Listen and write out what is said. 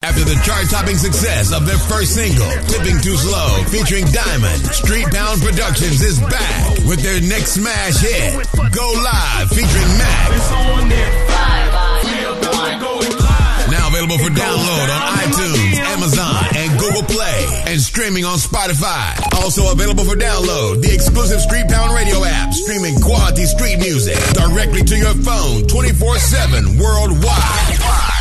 After the chart-topping success of their first single, Tipping Too Slow, featuring Diamond, Street Pound Productions is back with their next smash hit, Go Live, featuring Mac. Now available for download on iTunes, Amazon, and Google Play, and streaming on Spotify. Also available for download, the exclusive Street Pound Radio app, streaming quality street music directly to your phone 24/7 worldwide.